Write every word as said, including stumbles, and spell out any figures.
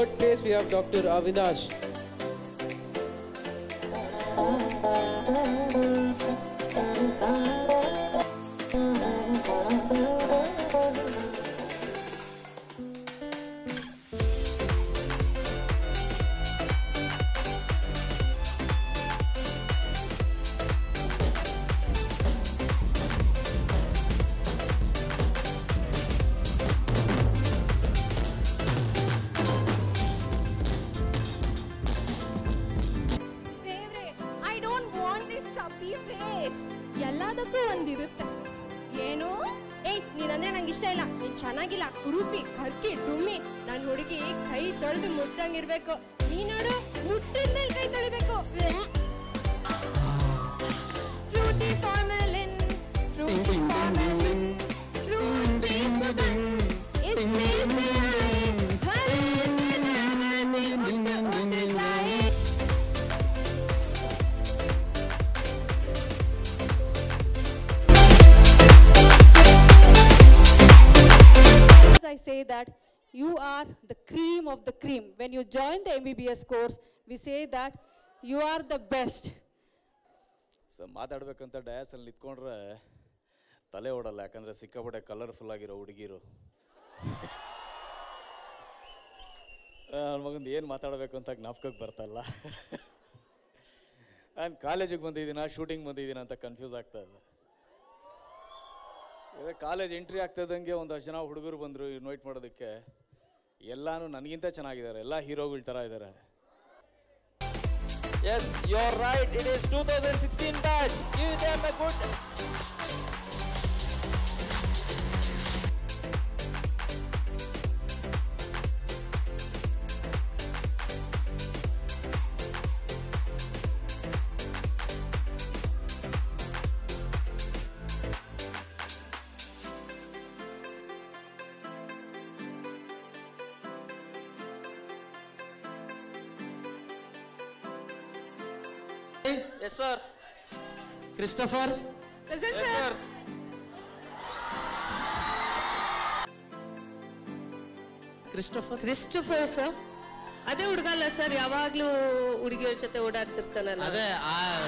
third place we have Doctor Avinash. ಎಲ್ಲದಕ್ಕೂ ಒಂದಿರುತ್ತೆ ಏನು ಏಯ್ ನೀನಂದ್ರೆ ನಂಗೆ ಇಷ್ಟ ಇಲ್ಲ ನೀನ್ ಚೆನ್ನಾಗಿಲ್ಲ ಕುರುಪಿ ಕರ್ಕಿ ಡುಮ್ಮಿ ನನ್ನ ಹುಡುಗಿ ಕೈ ತೊಳೆದು ಮುಟ್ಟಂಗಿರ್ಬೇಕು ನೀ ನೋಡು ಮುಟ್ಟಿದ ಮೇಲೆ ಕೈ ತೊಳಿಬೇಕು Frooti formalin Frooti formalin Frooti I say that you are the cream of the cream. When you join the M B B S course, we say that you are the best. So ಮಾತಾಡ್ಬೇಕಂತ ಡಯಾಸಲ್ಲಿ ನಿಂತ್ಕೊಂಡ್ರೆ ತಲೆ ಓಡಲ್ಲ, ಯಾಕಂದರೆ ಸಿಕ್ಕಾಪಟ್ಟೆ colourful ಆಗಿರೋ ಹುಡುಗಿರು. ನನ್ನ ಮಗಂದು ಏನು ಮಾತಾಡಬೇಕು ಅಂತ ಜ್ಞಾಪಕಕ್ಕೆ ಬರ್ತಲ್ಲ. ನಾನು ಕಾಲೇಜಿಗೆ ಬಂದಿದ್ದೀನ ಶೂಟಿಂಗ್ ಬಂದಿದ್ದೀನ ಅಂತ ಕನ್ಫ್ಯೂಸ್ ಆಗ್ತಾ ಇದೆ. ಇವಾಗ ಕಾಲೇಜ್ ಎಂಟ್ರಿ ಆಗ್ತದಂಗೆ ಒಂದಷ್ಟು ಜನ ಹುಡುಗರು ಬಂದರು ಇನ್ವೈಟ್ ಮಾಡೋದಕ್ಕೆ. ಎಲ್ಲಾನು ನನಗಿಂತ ಚೆನ್ನಾಗಿದ್ದಾರೆ, ಎಲ್ಲ ಹೀರೋಗಳ ಥರ ಇದ್ದಾರೆ. Yes, you're right. It is twenty sixteen batch. Give them a good. Yes, sir. Christopher. Present, Yes, sir. sir. Christopher. Christopher sir ಅದೇ ಹುಡುಗ ಅಲ್ಲ ಸರ್, ಯಾವಾಗ್ಲೂ ಹುಡುಗಿಯರ ಜೊತೆ ಓಡಾಡ್ತಿರ್ತಾನಲ್ಲ. ಅದೇ ಆ